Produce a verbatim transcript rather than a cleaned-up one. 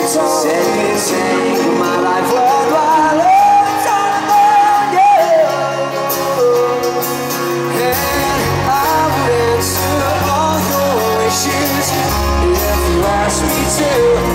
Said you'd take my life worthwhile, long time ago, yeah. And I would answer all your wishes if you asked me to.